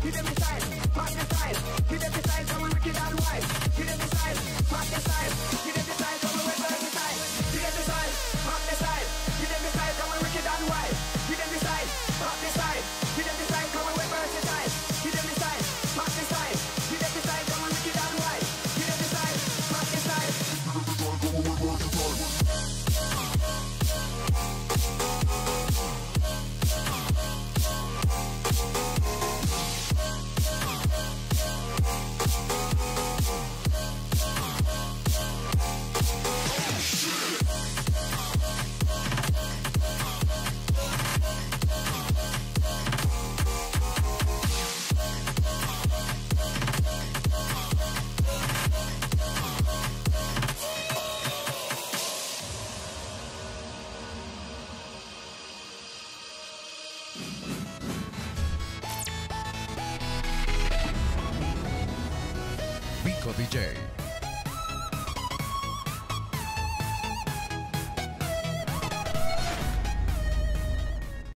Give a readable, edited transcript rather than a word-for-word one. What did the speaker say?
Hit them style, pack the style. Hit them style, so we wicked and wild. Hit them style, pack the style. Hit them style, so we versatile. Hit them style, pack the style. Hit them style, so we wicked and wild. Hit them style, pack the style. Hit them style, so we versatile. Hit them style, pack the style. Hit them style, so we wicked and wild. Hit them style, pack the style. Vico DJ.